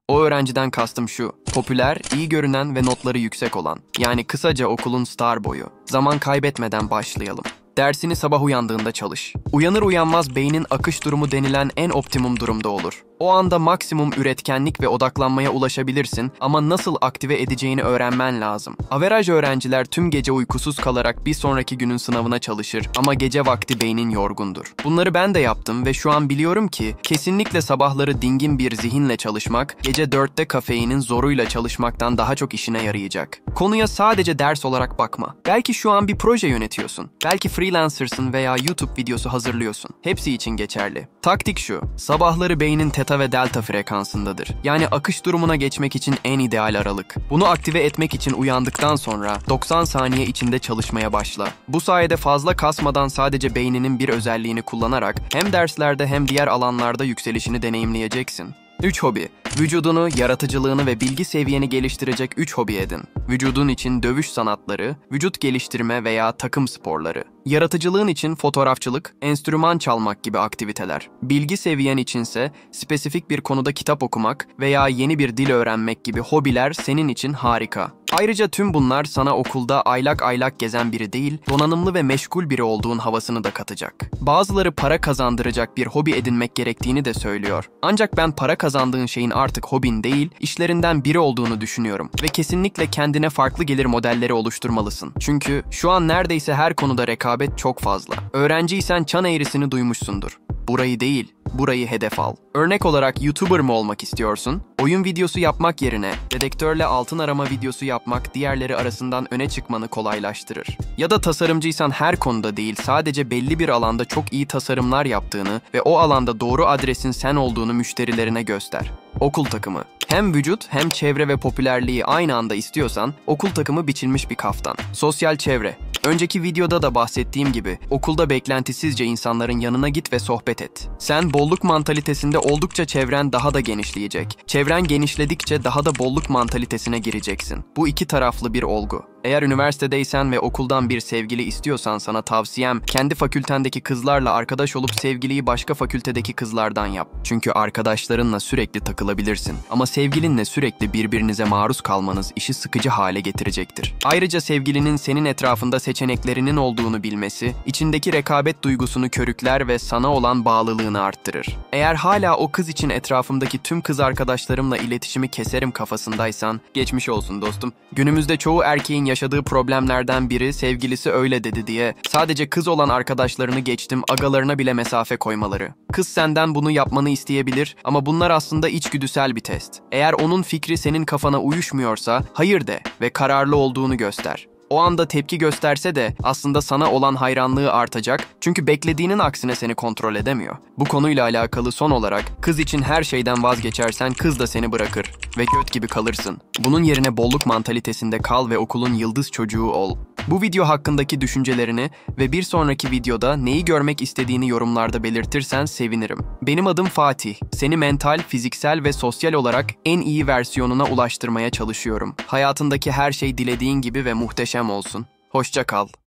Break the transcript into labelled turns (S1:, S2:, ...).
S1: O öğrenciden kastım şu: popüler, iyi görünen ve notları yüksek olan. Yani kısaca okulun star boyu. Zaman kaybetmeden başlayalım. Dersini sabah uyandığında çalış. Uyanır uyanmaz beynin akış durumu denilen en optimum durumda olur. O anda maksimum üretkenlik ve odaklanmaya ulaşabilirsin ama nasıl aktive edeceğini öğrenmen lazım. Averaj öğrenciler tüm gece uykusuz kalarak bir sonraki günün sınavına çalışır ama gece vakti beynin yorgundur. Bunları ben de yaptım ve şu an biliyorum ki kesinlikle sabahları dingin bir zihinle çalışmak, gece 4'te kafeinin zoruyla çalışmaktan daha çok işine yarayacak. Konuya sadece ders olarak bakma. Belki şu an bir proje yönetiyorsun. Belki freelancersın veya YouTube videosu hazırlıyorsun. Hepsi için geçerli. Taktik şu: sabahları beynin teta ve delta frekansındadır. Yani akış durumuna geçmek için en ideal aralık. Bunu aktive etmek için uyandıktan sonra 90 saniye içinde çalışmaya başla. Bu sayede fazla kasmadan sadece beyninin bir özelliğini kullanarak hem derslerde hem diğer alanlarda yükselişini deneyimleyeceksin. 3 hobi. Vücudunu, yaratıcılığını ve bilgi seviyeni geliştirecek 3 hobi edin. Vücudun için dövüş sanatları, vücut geliştirme veya takım sporları. Yaratıcılığın için fotoğrafçılık, enstrüman çalmak gibi aktiviteler. Bilgi seviyen içinse spesifik bir konuda kitap okumak veya yeni bir dil öğrenmek gibi hobiler senin için harika. Ayrıca tüm bunlar sana okulda aylak aylak gezen biri değil, donanımlı ve meşgul biri olduğun havasını da katacak. Bazıları para kazandıracak bir hobi edinmek gerektiğini de söylüyor. Ancak ben para kazandığın şeyin artık hobin değil, işlerinden biri olduğunu düşünüyorum. Ve kesinlikle kendine farklı gelir modelleri oluşturmalısın. Çünkü şu an neredeyse her konuda rekabet çok fazla. Öğrenciysen çan eğrisini duymuşsundur. Burayı değil, burayı hedef al. Örnek olarak YouTuber mı olmak istiyorsun? Oyun videosu yapmak yerine dedektörle altın arama videosu yapmak diğerleri arasından öne çıkmanı kolaylaştırır. Ya da tasarımcıysan her konuda değil, sadece belli bir alanda çok iyi tasarımlar yaptığını ve o alanda doğru adresin sen olduğunu müşterilerine göster. Okul takımı. Hem vücut hem çevre ve popülerliği aynı anda istiyorsan okul takımı biçilmiş bir kaftan. Sosyal çevre. Önceki videoda da bahsettiğim gibi okulda beklentisizce insanların yanına git ve sohbet et. Sen bolluk mantalitesinde oldukça çevren daha da genişleyecek. Çevren genişledikçe daha da bolluk mantalitesine gireceksin. Bu iki taraflı bir olgu. Eğer üniversitedeysen ve okuldan bir sevgili istiyorsan sana tavsiyem kendi fakültendeki kızlarla arkadaş olup sevgiliyi başka fakültedeki kızlardan yap. Çünkü arkadaşlarınla sürekli takılabilirsin. Ama sevgilinle sürekli birbirinize maruz kalmanız işi sıkıcı hale getirecektir. Ayrıca sevgilinin senin etrafında seçeneklerinin olduğunu bilmesi, içindeki rekabet duygusunu körükler ve sana olan bağlılığını arttırır. Eğer hala o kız için etrafımdaki tüm kız arkadaşlarımla iletişimi keserim kafasındaysan, geçmiş olsun dostum. Günümüzde çoğu erkeğin yaşadığı problemlerden biri sevgilisi öyle dedi diye sadece kız olan arkadaşlarını geçtim agalarına bile mesafe koymaları. Kız senden bunu yapmanı isteyebilir ama bunlar aslında içgüdüsel bir test. Eğer onun fikri senin kafana uyuşmuyorsa hayır de ve kararlı olduğunu göster. O anda tepki gösterse de aslında sana olan hayranlığı artacak çünkü beklediğinin aksine seni kontrol edemiyor. Bu konuyla alakalı son olarak kız için her şeyden vazgeçersen kız da seni bırakır ve göt gibi kalırsın. Bunun yerine bolluk mantalitesinde kal ve okulun yıldız çocuğu ol. Bu video hakkındaki düşüncelerini ve bir sonraki videoda neyi görmek istediğini yorumlarda belirtirsen sevinirim. Benim adım Fatih. Seni mental, fiziksel ve sosyal olarak en iyi versiyonuna ulaştırmaya çalışıyorum. Hayatındaki her şey dilediğin gibi ve muhteşem olsun. Hoşça kal.